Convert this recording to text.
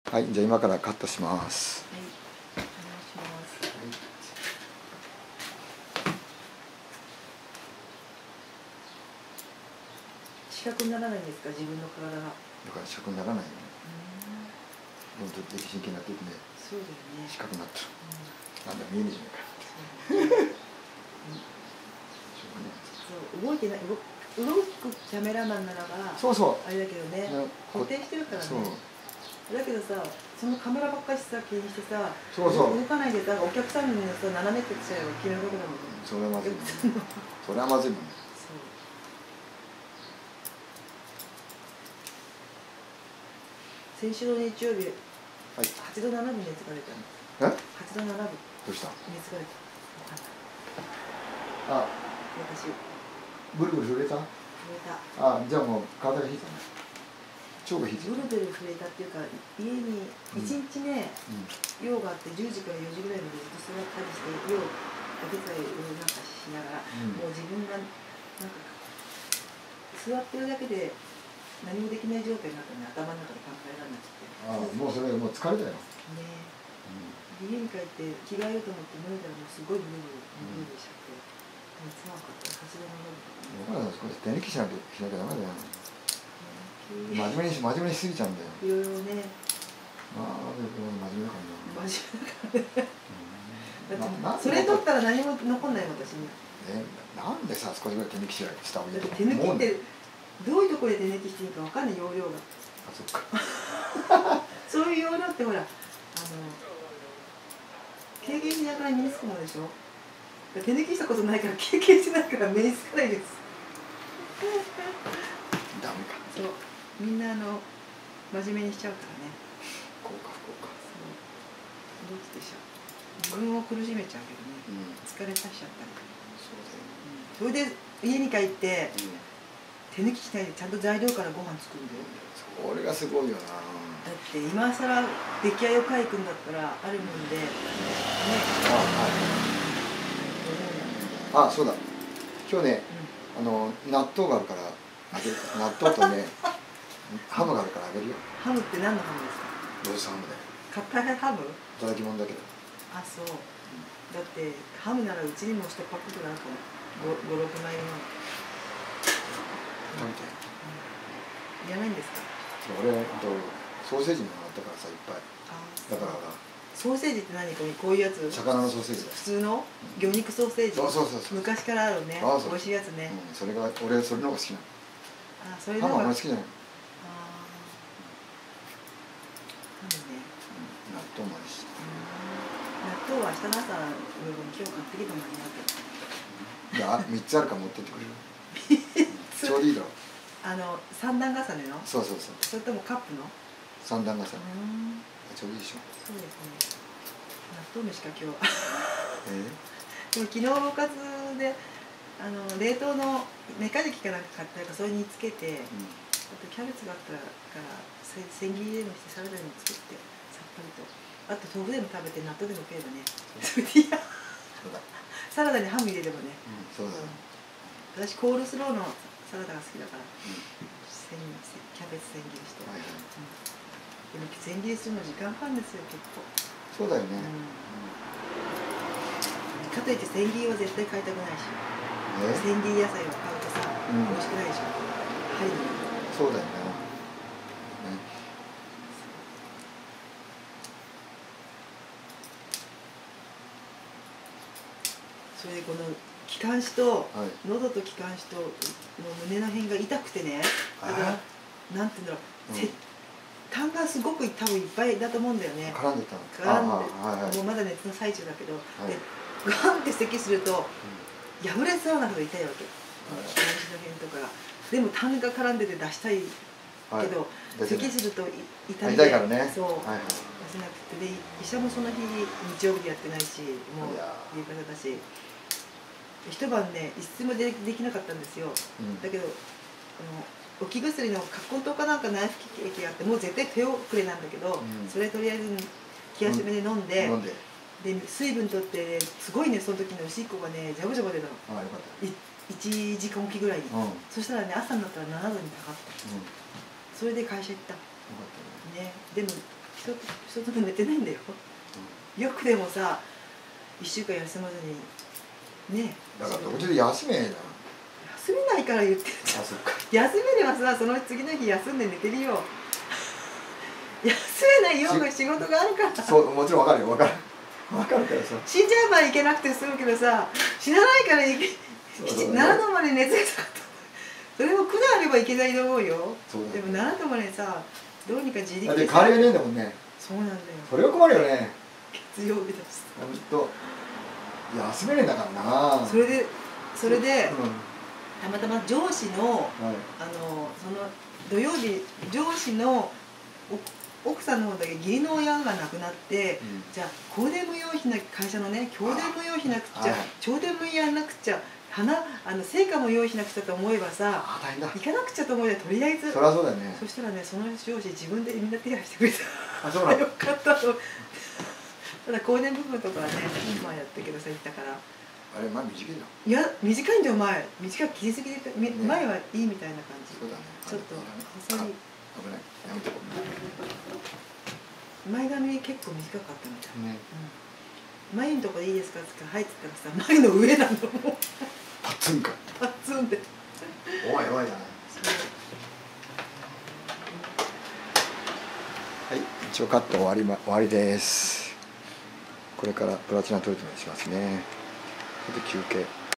はい、じゃあ今からカットします。 はい、お願いします。四角にならないんですか、自分の体が。 だから四角にならないよね。どんどん真剣になっていくね。 そうだよね。 四角になった。なんだ見えねえじゃないか。 そう動いてない、動くキャメラマンならばそうそうあれだけどね、固定してるからね。だけどさ、そのカメラばっかりさ気にしてさ、 そうそう動かないでさ、お客さんにさ斜めって言っちゃえば気の毒だもんね。 それはまずいもんね。それはまずいもんね。 先週の日曜日、 はい、 8度7分熱が出たの。8度7分。どうした？ 熱が出た。 あ、 私。 ブルブル震えた？ 震えた。 あ、じゃあもう体が引いたね。腸が引いてる。 ブルブル震えたっていうか、家に1日ね、用があって10時から4時ぐらいまでずっと座ったりして、用お手伝いをなんかしながら、もう自分がなんか座ってるだけで何もできない状態になったね。頭の中で考えられなくて。 ああ、もうそれもう疲れたよ。 ね。家に帰って着替えようと思って脱いだらもうすごいブルブルしちゃって、熱はかった。8度7分。 だから少し手抜きしなきゃダメだよ。真面目にしすぎちゃうんだよ。 いろいろね。 まあ、真面目だからね。 真面目だからね。それ取ったら何も残んない私に。 なんでさ、少しぐらい手抜きした方がいいとか。 手抜きってどういうところで手抜きしていいかわかんない、容量が。 あ、そっか。 そういう容量ってほら、経験しながら身につくものでしょ。手抜きしたことないから経験しないから身につかないです。 ダメか。 そう、みんな真面目にしちゃうからね。 こうか不幸か。 どっちでしょう。自分を苦しめちゃうけどね。疲れさせちゃったり。そうだよ。それで家に帰って手抜きしないでちゃんと材料からご飯作るんだよ。 それがすごいよな。 だって今更出来合いを買いくんだったらあるもんでね。 あ、そうだ。今日ね、納豆があるからあげる。納豆とね、ハムがあるからあげるよ。 ハムって何のハムですか？ ロースハムで。 硬いハム？ いただきもんだけど。 あ、そう。だってハムならうちにも1パックぐらいあるかも。5、6枚の。 食べて。 いらないんですか？ 俺ソーセージもらったからさ、いっぱい。だからほら。 ソーセージって何？こういうやつ？ 魚のソーセージだ。 普通の魚肉ソーセージ。そう昔からあるね。美味しいやつね。 それが俺それの方が好きなの。 あ、それの方が。 ハムあんまり好きじゃない。納豆もあるし。 納豆は明日の朝今日買ってきたのになって。 3つあるから持ってってくれる？ちょうどいいだろ。 三段重ねの？そう。それともカップの？ 三段重ね。ちょうどいいでしょ。 そうですね。納豆飯か今日。でも昨日おかずで冷凍のメカジキかなんか買ったからそれにつけて、あとキャベツがあったから千切りでもしてサラダにも作ってさっぱりと。あと豆腐でも食べて納豆でも食えばね。サラダにハム入れればね。私コールスローのサラダが好きだから、キャベツ千切りして。でも千切りするの時間かかるんですよ結構。 そうだよね。 かといって千切りは絶対買いたくないし、千切り野菜を買うとさ美味しくないでしょ。針に。 そうだよね。 それでこの気管支と喉と気管支と胸の辺が痛くてね、だからなんていうんだろう、痰がすごく多分いっぱいだと思うんだよね。 絡んでたの。もうまだ熱の最中だけど、でガンって咳すると破れそうなほど痛いわけ。気管支の辺とか。でも痰が絡んでて出したいけど、咳すると痛みで。 痛いからね。 そう。出せなくて、で医者もその日日曜日でやってないし、もう夕方だし。一晩ね、一睡もできなかったんですよ。だけど置き薬の葛根湯かなんか内服液があって、もう絶対手遅れなんだけど、それとりあえず気休めで飲んで、で水分取ってすごいね、その時のおしっこがねジャブジャブ出たの。1時間おきぐらいに。そしたらね、朝になったら7度に下がった。それで会社行った。ね、でも人と寝てないんだよ、よくでもさ1週間休まずにね。 だからどこで休めえな。 休めないから言ってるじゃん。休めればさ、その次の日休んで寝てるよ。休めないような仕事があるから。 そう、もちろん分かるよ、分かるからさ。 死んじゃえばいけなくて済むけどさ、死なないから7度まで熱が下がった。それも苦があればいけないと思うよ。でも7度までさ、どうにか自力で。代わりがねえんだもんね。 そうなんだよ。 それは困るよね。 月曜日だし。 ほんと休めねえんだからな。 それで、たまたま上司の、その土曜日上司の奥さんの方だけ義理の親が亡くなって、じゃあ香典無用費な会社のね、香典無用費なくちゃ、朝典無やんなくちゃ、成果も用意しなくちゃと思えばさ、行かなくちゃと思えばとりあえず。 そりゃそうだよね。 そしたらね、その上司自分でみんな手配してくれた。 あ、そうなの。 よかったと。ただ香典部分とかはね、まあやったけどさ、言ったから。 あれ前短いの。 いや短いんだよ前。短く切りすぎで前はいいみたいな感じ。 そうだね。 ちょっと危ない。やめてこう。前髪結構短かったみたい。 ね。 眉のとこでいいですかって言ったら、はいって言ったらさ、眉の上なのもう。 パツンか。 パツンで。 おいおいだね。はい、一応カット終わりです。これからプラチナトリートメントしますね。ちょっと休憩。